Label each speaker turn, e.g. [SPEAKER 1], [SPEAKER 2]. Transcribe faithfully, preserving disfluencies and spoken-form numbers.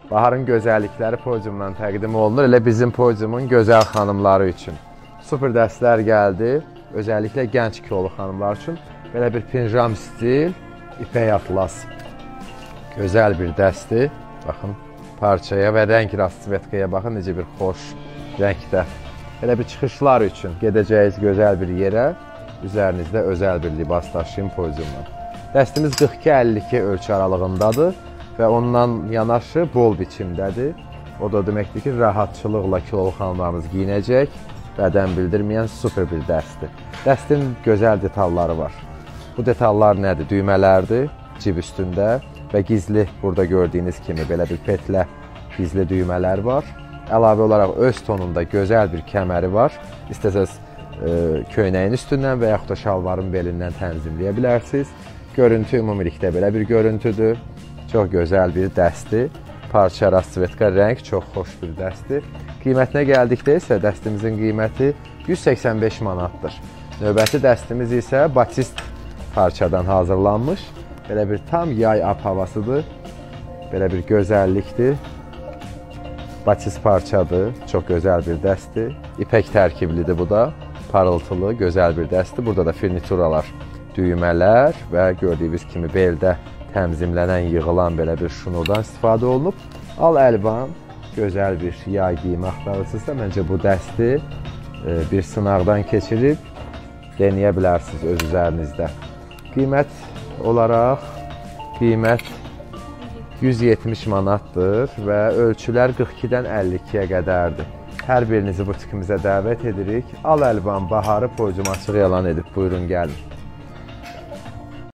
[SPEAKER 1] Baharın gözəllikləri podiumdan təqdim olunur. Elə bizim podiumun gözəl xanımları üçün. Super dəstlər gəldi. Özəlliklə gənc kilolu xanımlar üçün. Belə bir pinjam stil, ipək atlas. Gözəl bir dəstir. Baxın, parçaya və rəng rasvetkaya baxın, necə bir xoş rəngdə. Elə bir çıxışlar üçün gedəcəyiniz gözəl bir yerə üzərinizdə özəl bir libas daşıyın podiumdan. Dəstimiz qırx iki əlli iki ölçü aralığındadır və ondan yanaşı bol biçimdədir. O da deməkdir ki, rahatçılıqla kilolu xanımlarımız giyinəcək, bədən bildirməyən super bir dəstir. Dəstin gözəl detalları var. Bu detallar nədir? Düymələrdir, cib üstündə və gizli, burada gördüyünüz kimi belə bir petlə gizli düymələr var. Əlavə olaraq öz tonunda gözəl bir kəməri var. İstəsəz e, köynəyin üstündən və yaxud da şalvarın belindən tənzimləyə bilərsiniz. Görüntü ümumilikdə belə bir görüntüdür. Çox gözəl bir dəstir. Parça rasvetka rəng, çox xoş bir dəstir. Qiymətinə gəldikdə isə dəstimizin qiyməti yüz səksən beş manatdır. Növbəti dəstimiz isə batist parçadan hazırlanmış. Belə bir tam yay ab havasıdır. Belə bir gözəllikdir. Batist parçadır. Çox gözəl bir dəstir. İpək tərkiblidir bu da. Parıltılı, gözəl bir dəstir. Burada da furnituralar, düymələr və gördüyünüz kimi beldə təmzimlənən, yığılan belə bir şnurdan istifadə olunub. Al əlvan, gözəl bir yay geyimi axtarırsınızsa, məncə bu dəsti bir sınaqdan keçirib deneyə bilərsiniz öz üzərinizdə. Qiymət olaraq, qiymət yüz yetmiş manatdır və ölçülər qırx ikidən əlli ikiyə qədərdir. Hər birinizi butikimizə dəvət edirik. Al əlvan, baharı podium açıq elan edib, buyurun gəlin.